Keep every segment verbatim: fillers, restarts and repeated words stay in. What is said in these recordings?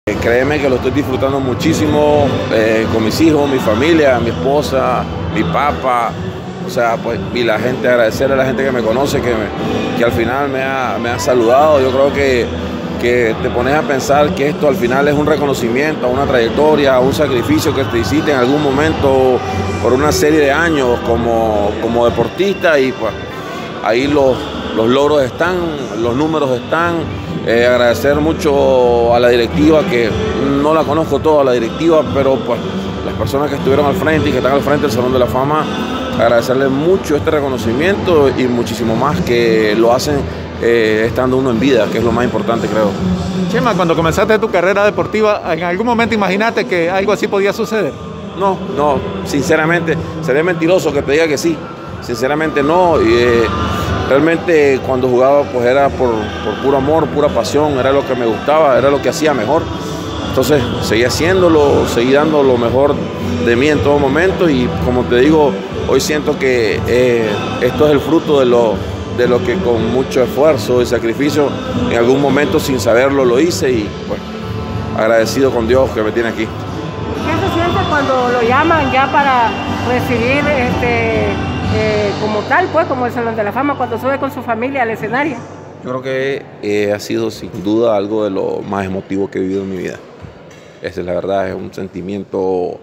Créeme que lo estoy disfrutando muchísimo eh, con mis hijos, mi familia, mi esposa, mi papá. O sea, pues, y la gente, agradecerle a la gente que me conoce, que, me, que al final me ha, me ha saludado. Yo creo que, que te pones a pensar que esto al final es un reconocimiento a una trayectoria, a un sacrificio que te hiciste en algún momento por una serie de años como, como deportista, y pues ahí los, los logros están, los números están. Eh, agradecer mucho a la directiva, que no la conozco toda la directiva, pero pues las personas que estuvieron al frente y que están al frente del Salón de la Fama, agradecerles mucho este reconocimiento y muchísimo más que lo hacen eh, estando uno en vida, que es lo más importante, creo. Chema, cuando comenzaste tu carrera deportiva, ¿en algún momento imaginaste que algo así podía suceder? No, no, sinceramente, sería mentiroso que te diga que sí. Sinceramente no. Y, eh, realmente cuando jugaba pues era por, por puro amor, pura pasión, era lo que me gustaba, era lo que hacía mejor. Entonces seguí haciéndolo, seguí dando lo mejor de mí en todo momento, y como te digo, hoy siento que eh, esto es el fruto de lo, de lo que con mucho esfuerzo y sacrificio en algún momento sin saberlo lo hice, y pues agradecido con Dios que me tiene aquí. ¿Qué se siente cuando lo llaman ya para recibir este, eh, como tal, pues como el Salón de la Fama, cuando sube con su familia al escenario? Yo creo que eh, ha sido sin duda algo de lo más emotivo que he vivido en mi vida. Esa es la verdad, es un sentimiento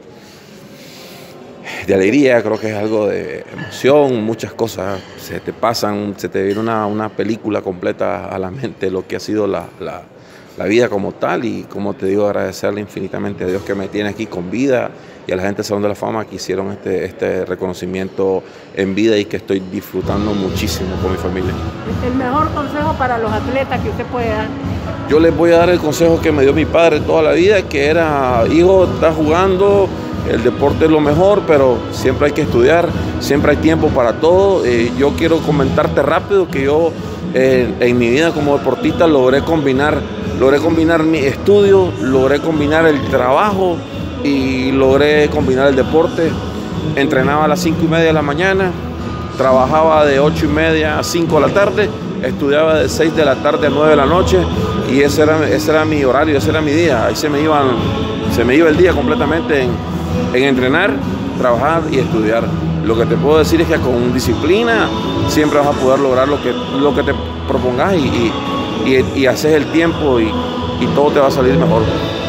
de alegría, creo que es algo de emoción, muchas cosas se te pasan, se te viene una, una película completa a la mente, lo que ha sido la, la, la vida como tal, y como te digo, agradecerle infinitamente a Dios que me tiene aquí con vida, y a la gente del Salón de la Fama que hicieron este, este reconocimiento en vida, y que estoy disfrutando muchísimo con mi familia. El mejor consejo para los atletas que usted puede dar. Yo les voy a dar el consejo que me dio mi padre toda la vida, que era: hijo, estás jugando, el deporte es lo mejor, pero siempre hay que estudiar, siempre hay tiempo para todo. Eh, yo quiero comentarte rápido que yo eh, en mi vida como deportista logré combinar, logré combinar mi estudio, logré combinar el trabajo y logré combinar el deporte. Entrenaba a las cinco y media de la mañana, trabajaba de ocho y media a cinco de la tarde, estudiaba de seis de la tarde a nueve de la noche, y ese era, ese era mi horario, ese era mi día. Ahí se me, iban, se me iba el día completamente en, en entrenar, trabajar y estudiar. Lo que te puedo decir es que con disciplina siempre vas a poder lograr lo que, lo que te propongas, y, y, y, y haces el tiempo, y, y todo te va a salir mejor.